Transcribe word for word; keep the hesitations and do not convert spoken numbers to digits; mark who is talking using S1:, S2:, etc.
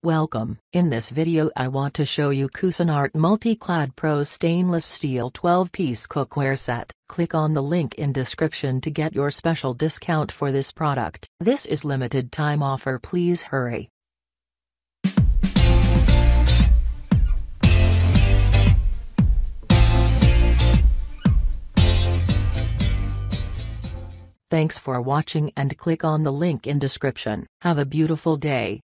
S1: Welcome. In this video I want to show you Cuisinart Multiclad Pro Stainless Steel twelve piece cookware set. Click on the link in description to get your special discount for this product. This is limited time offer, please hurry. Thanks for watching and click on the link in description. Have a beautiful day.